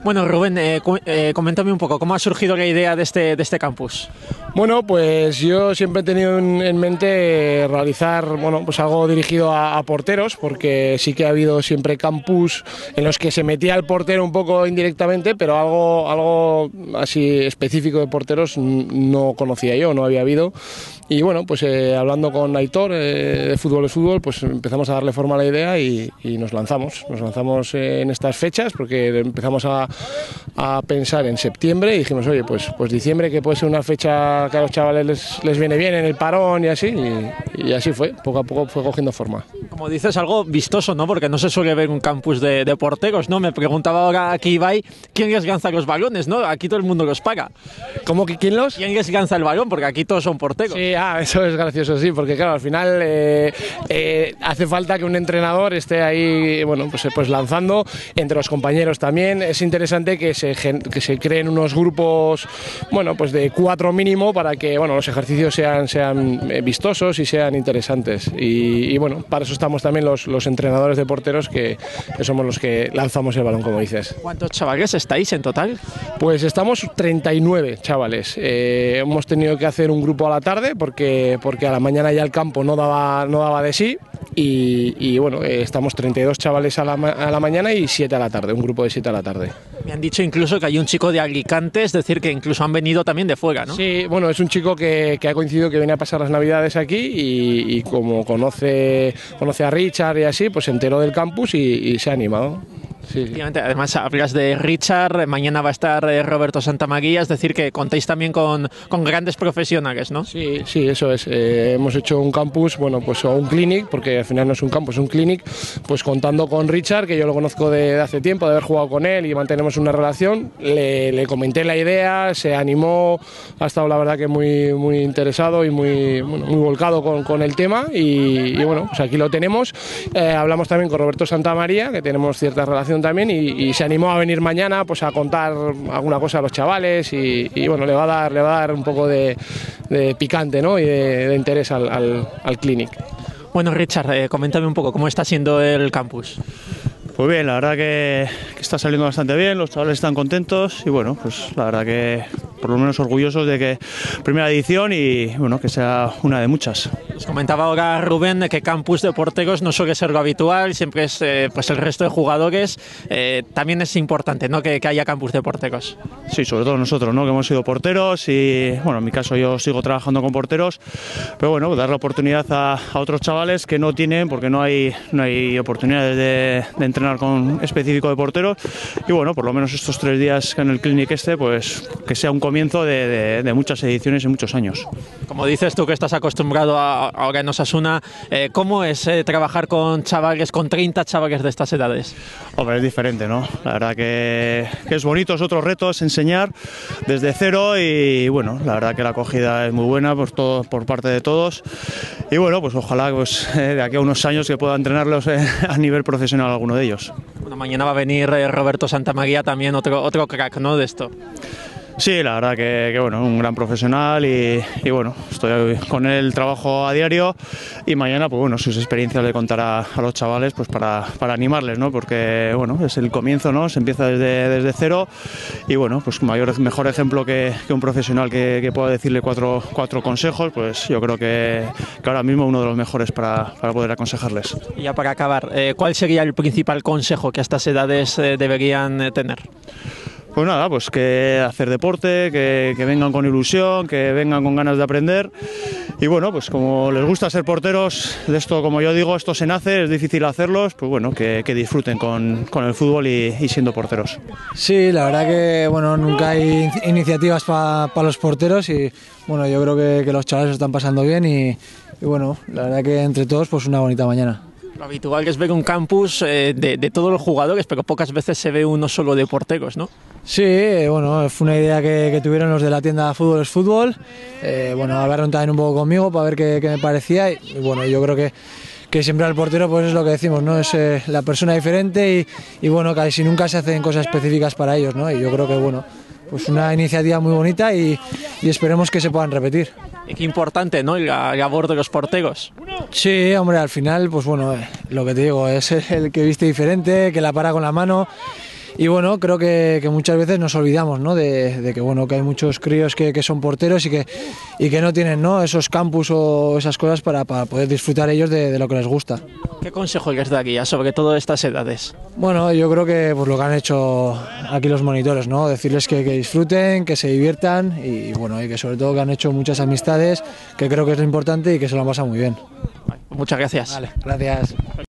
Bueno, Rubén, coméntame un poco, ¿cómo ha surgido la idea de este campus? Bueno, pues yo siempre he tenido en mente realizar, bueno, pues algo dirigido a porteros, porque sí que ha habido siempre campus en los que se metía el portero un poco indirectamente, pero algo así específico de porteros no conocía yo, no había habido. Y bueno, pues hablando con Aitor de Fútbol es Fútbol, pues empezamos a darle forma a la idea y nos lanzamos. Nos lanzamos en estas fechas porque empezamos a pensar en septiembre y dijimos, oye, pues diciembre, que puede ser una fecha que a los chavales les viene bien en el parón y así, y así fue, poco a poco fue cogiendo forma. Como dices, algo vistoso, ¿no? Porque no se suele ver un campus de porteros, ¿no? Me preguntaba ahora aquí Ibai, ¿quién les lanza los balones, no? Aquí todo el mundo los paga. ¿Cómo que quién los? ¿Quién les lanza el balón? Porque aquí todos son porteros. Sí, eso es gracioso, sí, porque claro, al final hace falta que un entrenador esté ahí, bueno, pues lanzando entre los compañeros también. Es interesante que se creen unos grupos, bueno, pues de 4 mínimo para que, bueno, los ejercicios sean vistosos y sean interesantes. Y bueno, para eso estamos también los entrenadores de porteros que somos los que lanzamos el balón, como dices. ¿Cuántos chavales estáis en total? Pues estamos 39 chavales. Hemos tenido que hacer un grupo a la tarde porque a la mañana ya el campo no daba de sí. Y bueno, estamos 32 chavales a la mañana y 7 a la tarde, un grupo de 7 a la tarde. Me han dicho incluso que hay un chico de Alicante, es decir, que incluso han venido también de fuera, ¿no? Sí, bueno, es un chico que ha coincidido, que viene a pasar las Navidades aquí y como conoce a Richard y así, pues se enteró del campus y se ha animado. Sí. Además, hablas de Richard, mañana va a estar Roberto Santamaría, es decir, que contáis también con grandes profesionales, ¿no? Sí, eso es. Hemos hecho un campus, bueno, pues o un clinic, porque al final no es un campus, es un clinic, pues contando con Richard, que yo lo conozco de hace tiempo, de haber jugado con él y mantenemos una relación. Le comenté la idea, se animó, ha estado la verdad que muy interesado y muy volcado con el tema y bueno, pues aquí lo tenemos. Hablamos también con Roberto Santamaría, que tenemos cierta relación también y se animó a venir mañana pues a contar alguna cosa a los chavales y bueno, le va a dar un poco de picante, ¿no? Y de interés al clinic. Bueno, Richard, coméntame un poco cómo está siendo el campus. Pues bien, la verdad que está saliendo bastante bien, los chavales están contentos y bueno, pues la verdad que por lo menos orgullosos de que primera edición y bueno, que sea una de muchas. Os comentaba ahora Rubén que campus de porteros no suele ser lo habitual, siempre es pues el resto de jugadores, también es importante, ¿no? que haya campus de porteros. Sí, sobre todo nosotros, ¿no? Que hemos sido porteros y bueno, en mi caso yo sigo trabajando con porteros, pero bueno, dar la oportunidad a otros chavales que no tienen, porque no hay oportunidades de entrenar con específico de porteros y bueno, por lo menos estos 3 días en el clinic pues que sea un comienzo de muchas ediciones y muchos años. Como dices tú que estás acostumbrado ahora en Osasuna, ¿cómo es trabajar con chavales, con 30 chavales de estas edades? Hombre, es diferente, ¿no? La verdad que es bonito, es otro reto, es enseñar desde cero y bueno, la verdad que la acogida es muy buena por parte de todos y bueno, pues ojalá pues, de aquí a unos años que pueda entrenarlos a nivel profesional alguno de ellos. Bueno, mañana va a venir Roberto Santamaría, también otro crack, ¿no? De esto. Sí, la verdad que bueno, un gran profesional y bueno, estoy con él, trabajo a diario y mañana pues bueno, sus experiencias le contará a los chavales pues para animarles, ¿no? Porque bueno, es el comienzo, ¿no? Se empieza desde cero y bueno, pues mejor ejemplo que un profesional que pueda decirle cuatro consejos, pues yo creo que ahora mismo uno de los mejores para poder aconsejarles. Y ya para acabar, ¿cuál sería el principal consejo que a estas edades deberían tener? Pues nada, pues que hacer deporte, que vengan con ilusión, que vengan con ganas de aprender y bueno, pues como les gusta ser porteros, de esto como yo digo, esto se nace, es difícil hacerlos, pues bueno, que disfruten con el fútbol y siendo porteros. Sí, la verdad que bueno, nunca hay iniciativas para los porteros y bueno, yo creo que los chavales lo están pasando bien y bueno, la verdad que entre todos pues una bonita mañana. Lo habitual es ver un campus de todos los jugadores, pero pocas veces se ve uno solo de porteros, ¿no? Sí, bueno, fue una idea que tuvieron los de la tienda Fútbol es Fútbol. Bueno, hablaron también un poco conmigo para ver qué me parecía y bueno, yo creo que siempre al portero pues es lo que decimos, ¿no? Es la persona diferente y bueno, casi nunca se hacen cosas específicas para ellos, ¿no? Y yo creo que bueno, pues una iniciativa muy bonita y esperemos que se puedan repetir. Y qué importante, ¿no? La labor de los porteros. Sí, hombre, al final, pues bueno, lo que te digo, es el que viste diferente, que la para con la mano y bueno, creo que muchas veces nos olvidamos, ¿no? de que bueno, que hay muchos críos que son porteros y que no tienen, ¿no? esos campus o esas cosas para poder disfrutar ellos de lo que les gusta. ¿Qué consejo les daría sobre todo estas edades? Bueno, yo creo que pues lo que han hecho aquí los monitores, ¿no? Decirles que disfruten, que se diviertan y bueno, y que sobre todo que han hecho muchas amistades, que creo que es lo importante y que se lo han pasado muy bien. Muchas gracias. Vale, gracias.